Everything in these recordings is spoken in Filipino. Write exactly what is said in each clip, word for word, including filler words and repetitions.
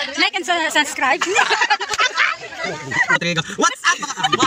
Like and su- subscribe. What's up mga kamba?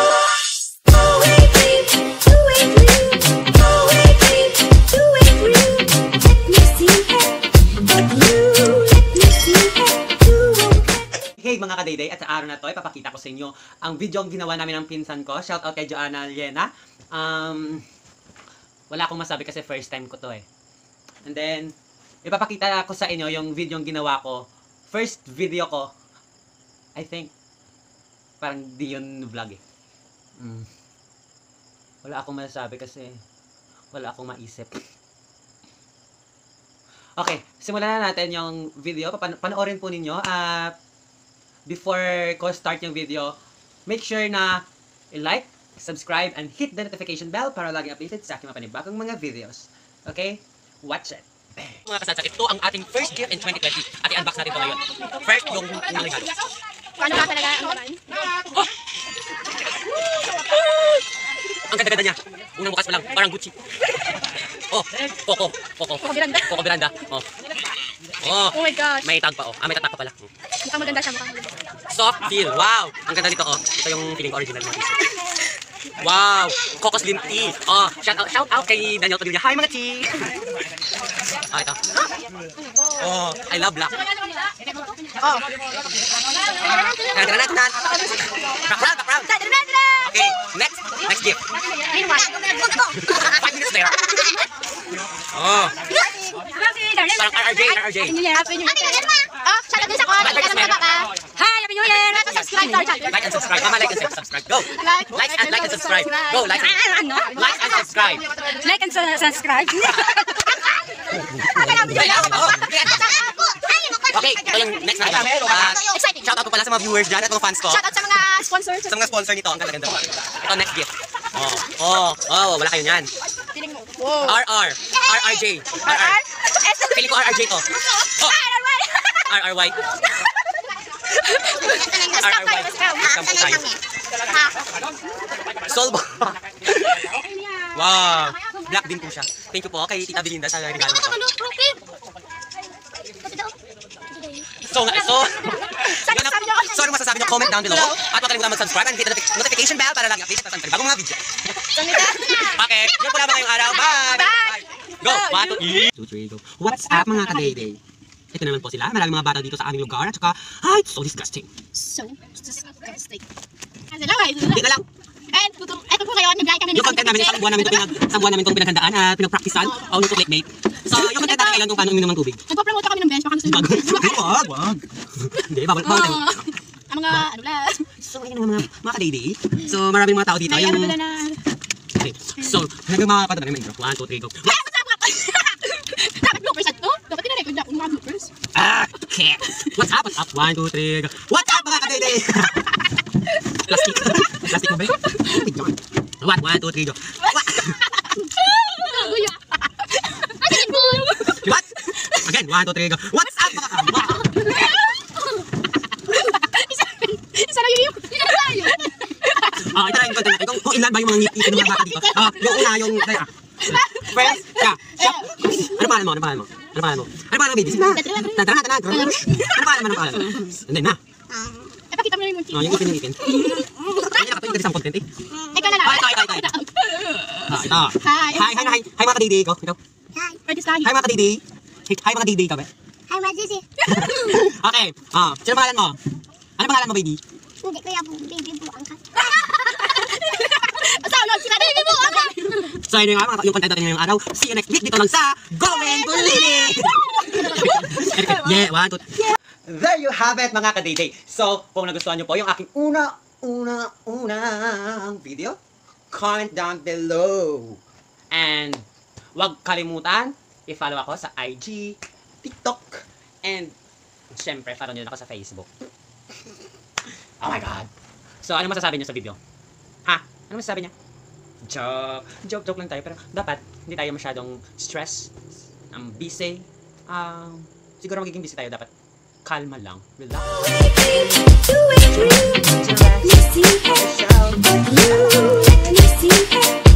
Hey mga kadayday, at sa araw na to, ipapakita ko sa inyo ang video ang ginawa namin ng pinsan ko. Shout out kay Joanna Liena. Um, wala akong masabi kasi first time ko to eh. And then, ipapakita ko sa inyo yung video ang ginawa ko. First video ko, I think, parang di yun vlog eh. Mm. Wala akong masabi kasi wala akong maisip. Okay, simulan na natin yung video. Pan panoorin po ninyo. Uh, before ko start yung video, make sure na i-like, subscribe, and hit the notification bell para lagi updated sa aking mga panibagong mga videos. Okay? Watch it. Mga kasalsa, ito ang ating first gift in twenty twenty. At i-unbox natin ito ngayon. First, yung unang regalo. Paano ka talaga ang naman? Oh! Ang ganda-ganda niya. Unang bukas pa lang, parang Gucci. Oh, Coco. Coco. Coco Miranda. Coco Miranda. Oh. Oh. Oh my gosh. May tag pa oh. Ah, may tatak pa pala. Mukhang maganda siya, mukhang maganda. Soft feel. Wow. Ang ganda nito oh. Ito yung feeling original mo t-shirt. Wow. Coco Slim Tea. Oh, shout out, shout out kay Daniel Padilla. Hi mga chi. Ah, ito. Oh, I love black. Oh. Background, background, background. Okay, next, next gift. Five minutes there. Oh. Parang R R J, R R J. Happy New Year. Oh, shout out din sa ko. Hi, Happy New Year. Subscribe to our channel. Like and subscribe. Mama, like and subscribe. Go. Like and like and subscribe. Go, like and like and subscribe. Like and su- subscribe. Okay, ito yung next na ito. Uh, shout out ko pala sa mga viewers dyan at mga fans ko. Shout out sa mga sponsors. Sa mga sponsor nito, ang ganda-ganda. Ito, next gift. Oh, oh, oh, wala kayo niyan. Wow. R R. R R J. R R. Feeling ko R R J to. Oh. R R Y. R R Y. Shampoo tayo. Solbo. Wow. Black din po siya. Thank you po kay Tita Belinda sa regalo mo. So, so, so, ano masasabi nyo? Comment down below. At huwag kalimutan mag-subscribe and hit the notification bell para lagi update sa bagong mga video. Okay, yun po lang ngayong araw. Bye! Bye! Go! one, two, three, go. What's up mga ka-day-day? Ito naman po sila. Maraming mga bata dito sa aming lugar. At saka, ah, it's so disgusting. So disgusting. Kasi lang ay. Dito lang. And ito po ngayon, nag-like kami. Yung content namin, isang buwan namin ito pinag, isang buwan namin itong pinaghandaan at pinag-practicean. O, yung clickbait. So, yung content natin ngayon kung paano uminom ng tubig. Nagpo-promote kami ng bench. Baka gusto nyo. Wag, wag. Hindi, bawal tayo. Ang mga, ano lang. So, ayun ang mga, mga ka-day-day. So, maraming mga tao dito. May Yung... ano na. Okay, so, hanggang mga kapatid namin intro. one, two, three, go. Dapat bloopers at to? Dapat tinarecord na kung mga bloopers. Ah, okay. What's up, what's up? one, two, three, go. What's up mga ka-day-day? Plastic. Plastic mo ba yun? What? one, two, three, go. What? What? Again, one, two, three, go. What's up mga kamba? Isa lang yun. Isa lang yun. Ah, ito na yung content natin. Kung, kung ilan ba yung mga ngiti ng mga bata dito? Ah, yung una, yung... Ah. Friends, yeah. Shop. Ano pangalan mo? Ano pangalan mo? Ano pangalan mo? Ano pangalan mo, baby? Sige na. Tara na, tara na. Ano pangalan mo? Ano pangalan mo? And then na. Eh, pakita mo na yung ngiti. Oh, yung ngipin, yung ngipin. Ay, nakatuloy ka isang content eh. Ikaw na lang. Ah, ito, ito, ito, ito. Ah, ito. Hi. Hi, hi, hi. Hi mga ka-day-day ko. Ikaw. Hi. Pwede sa Hi mga ka-day-day. Hi mga ka-day-day ka ba? Hi, mga Jesse. Okay. Ah, sino pangalan mo? Ano pangalan mo, baby? Hindi ko yung baby po ang kat. Basta ano, sila baby po ang kat. So, yun yung, yung content natin ngayong araw. See you next week dito lang sa Going Bulili! Yeah, one, two, three. There you have it mga ka-day-day. So, kung nagustuhan nyo po yung aking una, una, unang video, comment down below. And, huwag kalimutan, i-follow ako sa I G, TikTok, and, syempre, follow nyo ako sa Facebook. Oh my God. So, ano masasabi nyo sa video? Ha? Ano masasabi niya? Joke. Joke, joke lang tayo. Pero dapat, hindi tayo masyadong stress. Um, busy. Um, siguro magiging busy tayo. Dapat, kalma lang. Relax.